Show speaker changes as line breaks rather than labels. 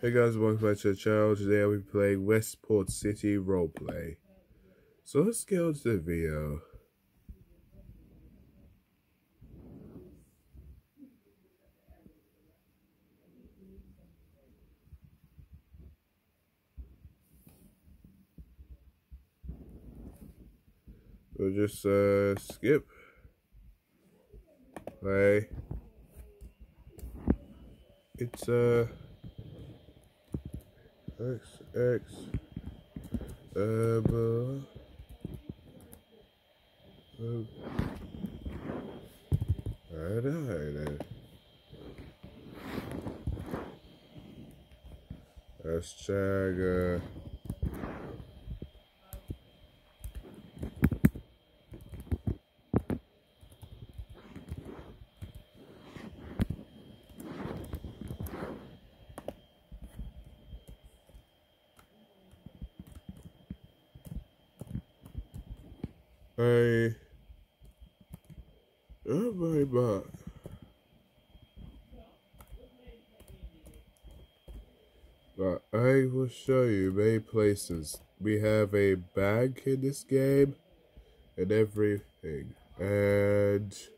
Hey guys, welcome back to the channel. Today I'll be playing Westport City Roleplay. So let's get on to the video. We'll just skip. Play. It's XX alright. Hashtag my bot. But I will show you many places. We have a bag in this game and everything. And